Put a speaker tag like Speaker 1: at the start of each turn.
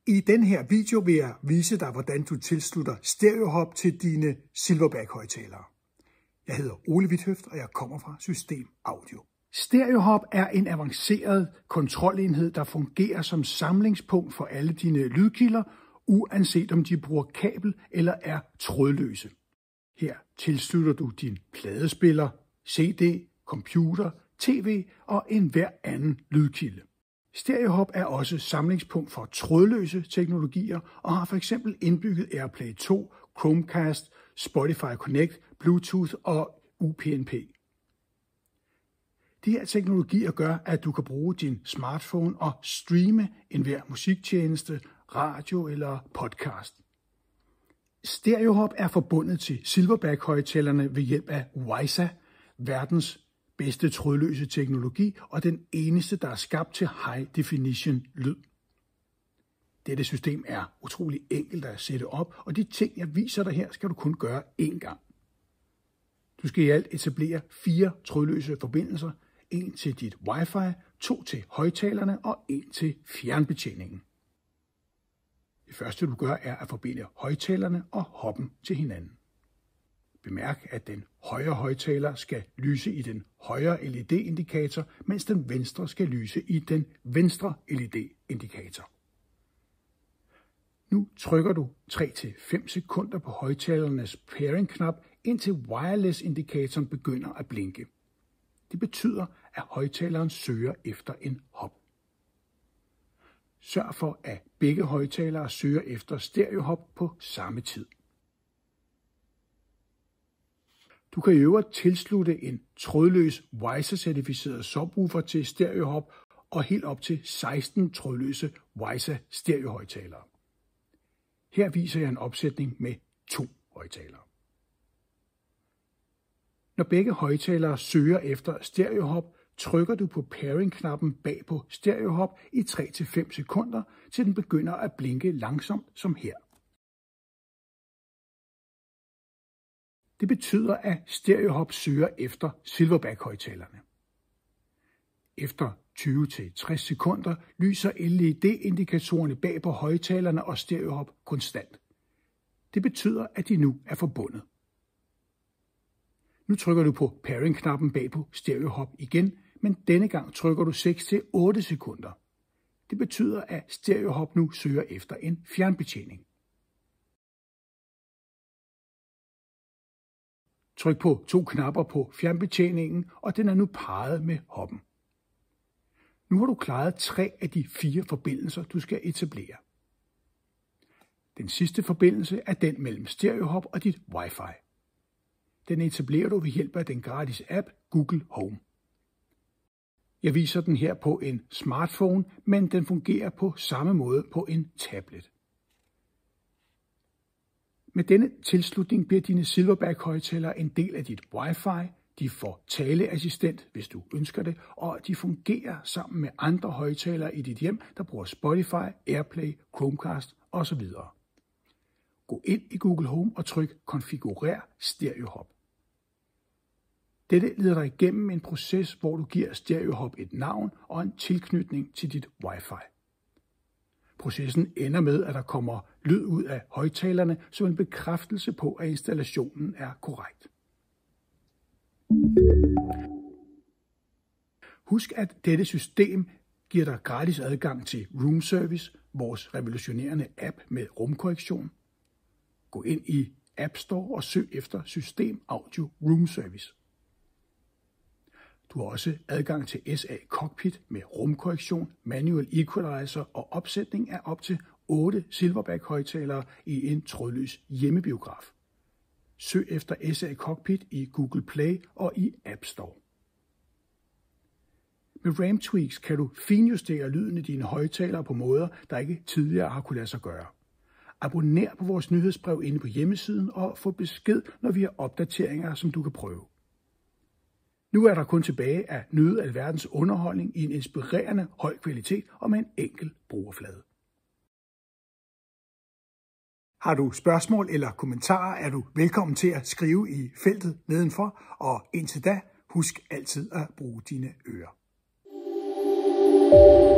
Speaker 1: I den her video vil jeg vise dig, hvordan du tilslutter StereoHub til dine Silverback-højttalere. Jeg hedder Ole Witthøft, og jeg kommer fra System Audio. StereoHub er en avanceret kontrolenhed, der fungerer som samlingspunkt for alle dine lydkilder, uanset om de bruger kabel eller er trådløse. Her tilslutter du din pladespiller, CD, computer, TV og enhver anden lydkilde. StereoHub er også samlingspunkt for trådløse teknologier og har f.eks. indbygget AirPlay 2, Chromecast, Spotify Connect, Bluetooth og UPnP. De her teknologier gør, at du kan bruge din smartphone og streame enhver musiktjeneste, radio eller podcast. StereoHub er forbundet til Silverback-højttalerne ved hjælp af WiSA, verdens bedste trådløse teknologi og den eneste, der er skabt til high definition lyd. Dette system er utrolig enkelt at sætte op, og de ting, jeg viser dig her, skal du kun gøre én gang. Du skal i alt etablere 4 trådløse forbindelser, en til dit Wi-Fi, 2 til højttalerne og en til fjernbetjeningen. Det første, du gør, er at forbinde højttalerne og hubben til hinanden. Bemærk, at den højre højttaler skal lyse i den højre LED-indikator, mens den venstre skal lyse i den venstre LED-indikator. Nu trykker du 3-5 sekunder på højttalernes pairing-knap, indtil wireless-indikatoren begynder at blinke. Det betyder, at højttaleren søger efter en hub. Sørg for, at begge højttalere søger efter StereoHub på samme tid. Du kan i øvrigt tilslutte en trådløs WiSA-certificeret subwoofer til StereoHub og helt op til 16 trådløse WiSA stereohøjttalere. Her viser jeg en opsætning med 2 højttalere. Når begge højttalere søger efter StereoHub, trykker du på pairing-knappen bag på StereoHub i 3-5 sekunder, til den begynder at blinke langsomt som her. Det betyder, at StereoHub søger efter Silverback-højttalerne. Efter 20-60 sekunder lyser LED-indikatorerne bag på højttalerne og StereoHub konstant. Det betyder, at de nu er forbundet. Nu trykker du på pairing-knappen bag på StereoHub igen, men denne gang trykker du 6-8 sekunder. Det betyder, at StereoHub nu søger efter en fjernbetjening. Tryk på 2 knapper på fjernbetjeningen, og den er nu parret med hubben. Nu har du klaret 3 af de 4 forbindelser, du skal etablere. Den sidste forbindelse er den mellem StereoHub og dit Wi-Fi. Den etablerer du ved hjælp af den gratis app Google Home. Jeg viser den her på en smartphone, men den fungerer på samme måde på en tablet. Med denne tilslutning bliver dine Silverback-højttalere en del af dit Wi-Fi, de får taleassistent, hvis du ønsker det, og de fungerer sammen med andre højttalere i dit hjem, der bruger Spotify, AirPlay, Chromecast osv. Gå ind i Google Home og tryk Konfigurer StereoHub. Dette leder dig igennem en proces, hvor du giver StereoHub et navn og en tilknytning til dit Wi-Fi. Processen ender med, at der kommer lyd ud af højttalerne som en bekræftelse på, at installationen er korrekt. Husk, at dette system giver dig gratis adgang til Room Service, vores revolutionerende app med rumkorrektion. Gå ind i App Store og søg efter System Audio Room Service. Du har også adgang til SA Cockpit med rumkorrektion, manual equalizer og opsætning af op til 8 Silverback-højttalere i en trådløs hjemmebiograf. Søg efter SA Cockpit i Google Play og i App Store. Med RAM Tweaks kan du finjustere lyden i dine højttalere på måder, der ikke tidligere har kunne lade sig gøre. Abonner på vores nyhedsbrev inde på hjemmesiden og få besked, når vi har opdateringer, som du kan prøve. Nu er der kun tilbage at nyde alverdens underholdning i en inspirerende høj kvalitet og med en enkel brugerflade. Har du spørgsmål eller kommentarer, er du velkommen til at skrive i feltet nedenfor, og indtil da, husk altid at bruge dine ører.